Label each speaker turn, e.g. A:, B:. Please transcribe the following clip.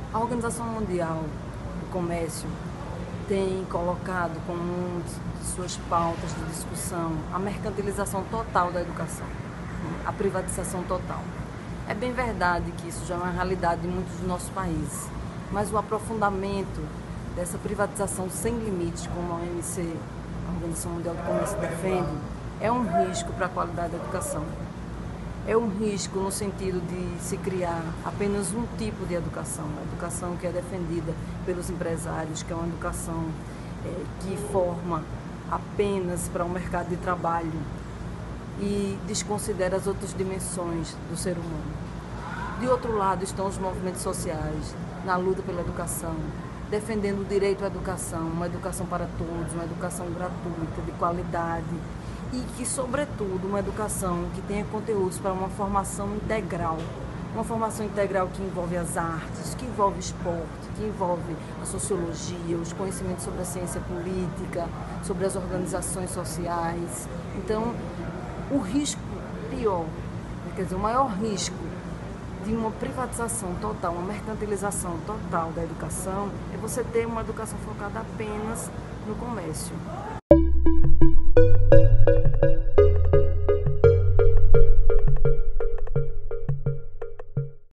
A: A Organização Mundial do Comércio tem colocado como uma de suas pautas de discussão a mercantilização total da educação, a privatização total. É bem verdade que isso já é uma realidade em muitos dos nossos países, mas o aprofundamento dessa privatização sem limites, como a OMC, a Organização Mundial do Comércio, defende, é um risco para a qualidade da educação. É um risco no sentido de se criar apenas um tipo de educação, a educação que é defendida pelos empresários, que é uma educação que forma apenas para o mercado de trabalho e desconsidera as outras dimensões do ser humano. De outro lado estão os movimentos sociais, na luta pela educação, defendendo o direito à educação, uma educação para todos, uma educação gratuita, de qualidade, e que, sobretudo, uma educação que tenha conteúdos para uma formação integral que envolve as artes, que envolve esporte, que envolve a sociologia, os conhecimentos sobre a ciência política, sobre as organizações sociais. Então, o risco pior, quer dizer, o maior risco de uma privatização total, uma mercantilização total da educação, é você ter uma educação focada apenas no comércio.